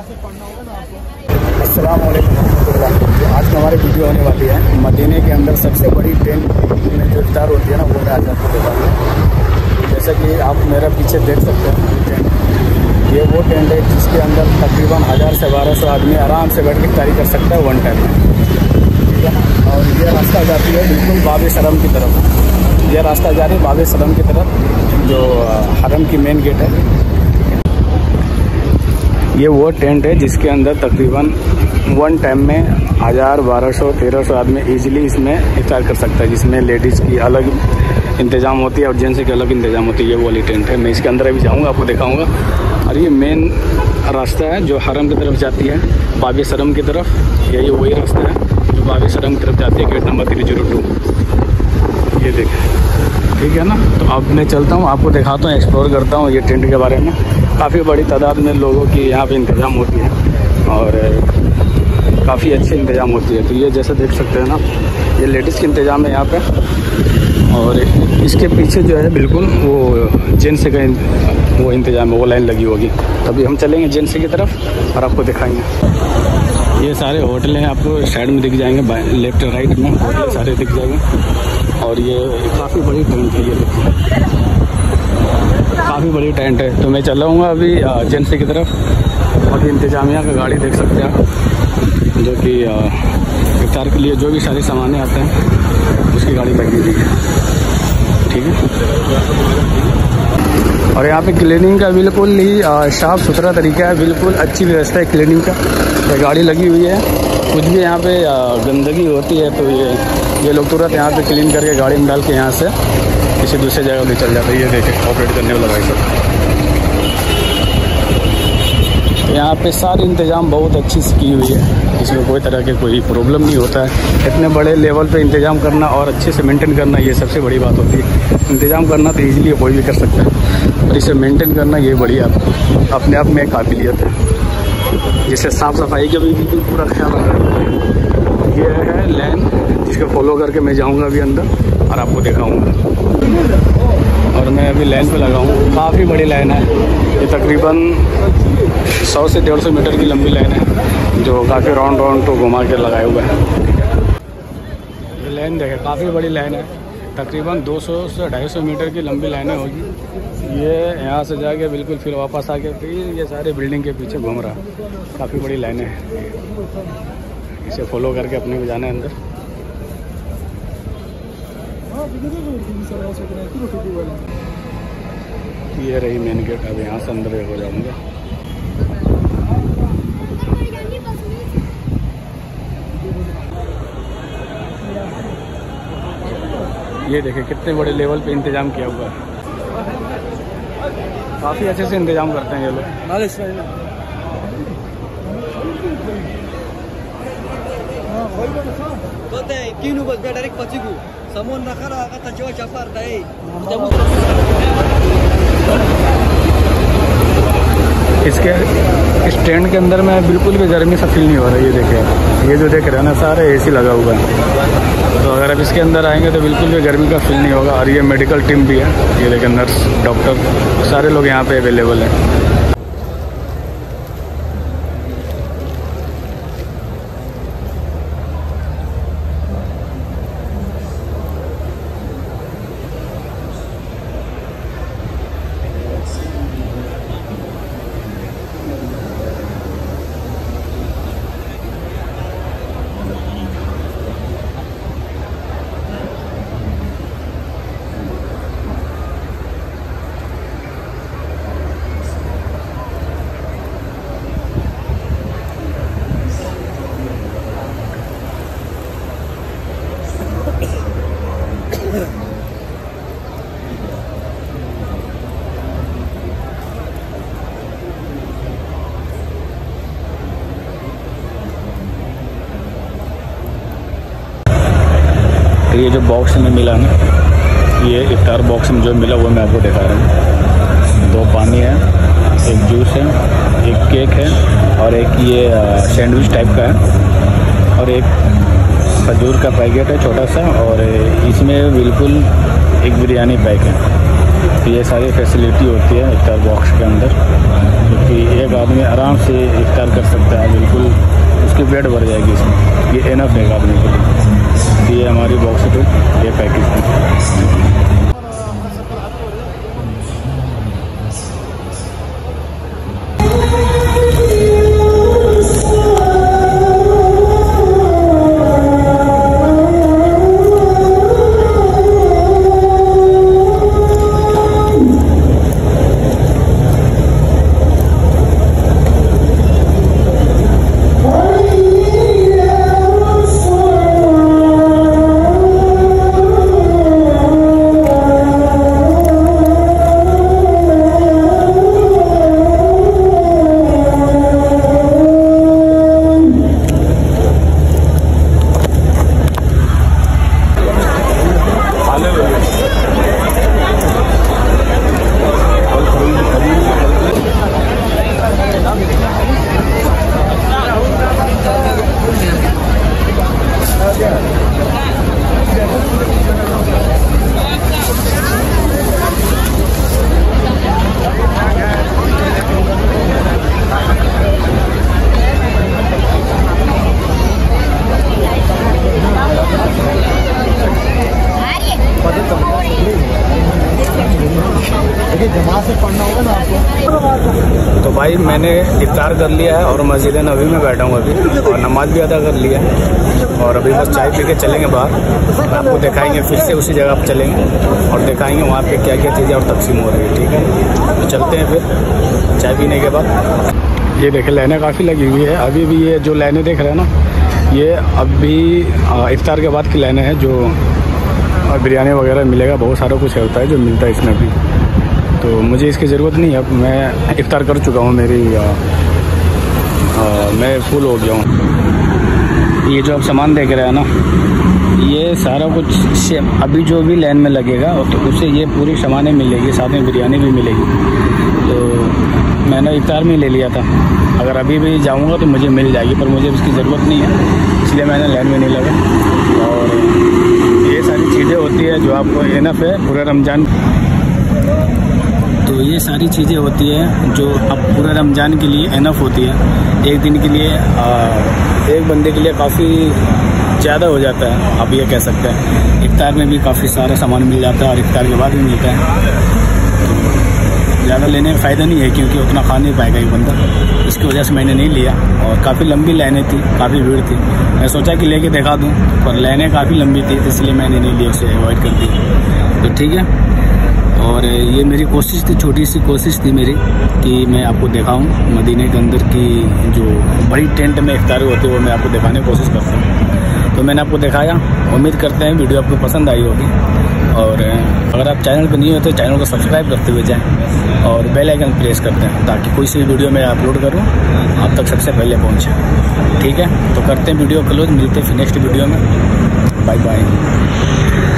अस्सलाम वालेकुम। आज हमारी वीडियो होने वाली है मदीने के अंदर सबसे बड़ी टेंट में जो इफ्तार होती है ना, वो मैं आज आपको दिखाऊंगा। जैसा कि आप मेरा पीछे देख सकते हैं टेंट, ये वो टेंट है जिसके अंदर तकरीबन 1000 से 1200 आदमी आराम से बैठ के इफ्तारी कर सकता है वन टाइम में, ठीक है ना। और ये रास्ता जाती है बिल्कुल बाब शरम की तरफ। ये रास्ता जा रही है बाब शरम की तरफ, जो हरम की मेन गेट है। ये वो टेंट है जिसके अंदर तकरीबन वन टाइम में 1000, 1200, 1300 आदमी इजीली इसमें इफ्तार कर सकता है, जिसमें लेडीज़ की अलग इंतज़ाम होती है और जेंट्स की अलग इंतज़ाम होती है। ये वाली टेंट है। मैं इसके अंदर अभी जाऊंगा, आपको दिखाऊंगा। और ये मेन रास्ता है जो हरम की तरफ जाती है, बाब शरम की तरफ। यही वही रास्ता है जो बाब शरम की तरफ जाती है, गेट नंबर 302। ये देखें, ठीक है ना। तो अब मैं चलता हूँ, आपको दिखाता हूँ, एक्सप्लोर करता हूँ ये टेंट के बारे में। काफ़ी बड़ी तादाद में लोगों की यहाँ पे इंतज़ाम होती है और काफ़ी अच्छी इंतज़ाम होती है। तो ये जैसे देख सकते हैं ना, ये लेडीज़ की इंतज़ाम है यहाँ पे। और इसके पीछे जो है बिल्कुल वो जेंट्स का वो इंतज़ाम है, वो लाइन लगी होगी। तभी हम चलेंगे जेंट्स की तरफ और आपको दिखाएंगे। ये सारे होटल हैं, आपको साइड में दिख जाएंगे, लेफ्ट राइट में होटल सारे दिख जाएंगे। और ये काफ़ी बड़ी टेंट है, ये काफ़ी बड़ी टेंट है। तो मैं चल रहा अभी जेंट्स की तरफ। और इंतजामिया का गाड़ी देख सकते हैं आप, जो कि इफ्तार के लिए जो भी सारे सामानें आते हैं उसकी गाड़ी लगी हुई है, ठीक है। और यहाँ पे क्लीनिंग का बिल्कुल ही साफ़ सुथरा तरीका है, बिल्कुल अच्छी व्यवस्था है क्लीनिंग का। ये गाड़ी लगी हुई है, कुछ भी यहाँ पे गंदगी होती है तो ये लोग तुरंत यहाँ पे क्लीन करके गाड़ी में डाल के यहाँ से किसी दूसरे जगह ले चल जाते हैं। ये देखें, ऑपरेट करने वाला भाई साहब। यहाँ पे सारी इंतज़ाम बहुत अच्छी से की हुई है, इसमें कोई तरह के कोई प्रॉब्लम नहीं होता है। इतने बड़े लेवल पे इंतज़ाम करना और अच्छे से मेंटेन करना, ये सबसे बड़ी बात होती है। इंतज़ाम करना तो ईजिली कोई भी कर सकता है, और इसे मेंटेन करना ये बड़ी अपने आप में एक काबिलियत है, जिससे साफ़ सफाई का भी बिल्कुल पूरा ख्याल रखना। ये है लाइन जिसको फॉलो करके मैं जाऊँगा अभी अंदर और आपको दिखाऊँगा। और मैं अभी लाइन पे लगा हूँ, काफ़ी बड़ी लाइन है। ये तकरीबन 100 से 150 मीटर की लंबी लाइन है, जो काफ़ी राउंड तो घुमा के लगाए हुआ है। ये लाइन देखें, काफ़ी बड़ी लाइन है, तकरीबन 200 से 250 मीटर की लंबी लाइनें होगी। ये यहाँ से जाके बिल्कुल फिर वापस आके फिर ये सारे बिल्डिंग के पीछे घूम रहा। काफ़ी बड़ी लाइनें हैं, इसे फॉलो करके अपने को जाना है अंदर। ये रही मेन गेट। अब यहाँ से अंदर हो जाऊंगा। ये देखें कितने बड़े लेवल पे इंतजाम किया हुआ है, काफ़ी अच्छे से इंतजाम करते हैं ये लोग। इसके स्टैंड के अंदर में बिल्कुल भी गर्मी सा फील नहीं हो रहा है। ये देखें, ये जो देख रहे हैं ना, सारे एसी लगा हुआ है। तो अगर आप इसके अंदर आएंगे तो बिल्कुल भी गर्मी का फील नहीं होगा। और ये मेडिकल टीम भी है, ये देखें, नर्स, डॉक्टर, सारे लोग यहाँ पे अवेलेबल हैं। ये जो बॉक्स में मिला ना, ये इफ्तार बॉक्स में जो मिला वो मैं आपको दिखा रहा हूँ। 2 पानी है, एक जूस है, एक केक है और एक ये सैंडविच टाइप का है और एक खजूर का पैकेट है छोटा सा, और इसमें बिल्कुल एक बिरयानी पैक है। तो ये सारी फैसिलिटी होती है इफ्तार बॉक्स के अंदर, क्योंकि एक आदमी में आराम से इफ्तार कर सकता है, बिल्कुल उसकी पेट भर जाएगी इसमें। ये एनफ रहेगा आदमी के लिए। ये हमारी बॉक्स टू ये पैकेज है। तो भाई मैंने इफ्तार कर लिया है और मस्जिद नबी में बैठा हूँ अभी, और नमाज भी अदा कर लिया है, और अभी बस चाय पी के चलेंगे बाहर। आपको दिखाएंगे फिर से उसी जगह पर चलेंगे और दिखाएंगे वहाँ पे क्या क्या चीज़ें और तकसीम हो रही है। ठीक है, तो चलते हैं फिर चाय पीने के बाद। ये देखें लाइनें काफ़ी लगी हुई है अभी भी। ये जो लाइनें देख रहे हैं ना, ये अभी इफ्तार के बाद की लाइनें हैं, जो बिरयानी वगैरह मिलेगा, बहुत सारा कुछ होता है जो मिलता है इसमें भी। तो मुझे इसकी ज़रूरत नहीं है, मैं इफ्तार कर चुका हूँ, मैं फुल हो गया हूँ। ये जो आप सामान देख रहे हैं ना, ये सारा कुछ सेम अभी जो भी लाइन में लगेगा तो उससे ये पूरी सामानें मिलेगी, साथ में बिरयानी भी मिलेगी। तो मैंने इफ्तार में ले लिया था, अगर अभी भी जाऊँगा तो मुझे मिल जाएगी, पर मुझे इसकी ज़रूरत नहीं है, इसलिए मैंने लाइन में नहीं लगा। और ये सारी चीज़ें होती है जो आपको इनफ है पूरा रमज़ान। तो ये सारी चीज़ें होती है जो अब पूरे रमज़ान के लिए इनफ होती है। एक दिन के लिए एक बंदे के लिए काफ़ी ज़्यादा हो जाता है, आप ये कह सकते हैं। इफ्तार में भी काफ़ी सारा सामान मिल जाता है और इफ्तार के बाद भी मिलता है। ज़्यादा लेने में फ़ायदा नहीं है क्योंकि उतना खा नहीं पाएगा एक बंदा, इसकी वजह से मैंने नहीं लिया। और काफ़ी लंबी लाइनें थी, काफ़ी भीड़ थी, मैं सोचा कि लेके दिखा दूँ, पर लाइनें काफ़ी लंबी थी, तो इसलिए मैंने नहीं लिया, उसे अवॉइड कर दी। तो ठीक है, और ये मेरी कोशिश थी, छोटी सी कोशिश थी मेरी, कि मैं आपको दिखाऊं मदीने के अंदर की जो बड़ी टेंट में इफ्तार होती है वो मैं आपको दिखाने की कोशिश करता हूँ। तो मैंने आपको दिखाया, उम्मीद करते हैं वीडियो आपको पसंद आई होगी। और अगर आप चैनल पर नहीं हो तो चैनल को सब्सक्राइब करते हुए जाएँ और बेल आइकन प्रेस करते हैं, ताकि कोई सी वीडियो मैं अपलोड करूँ आप तक सबसे पहले पहुँचे। ठीक है, तो करते हैं वीडियो क्लोज, मिलते हैं फिर नेक्स्ट वीडियो में। Bye bye.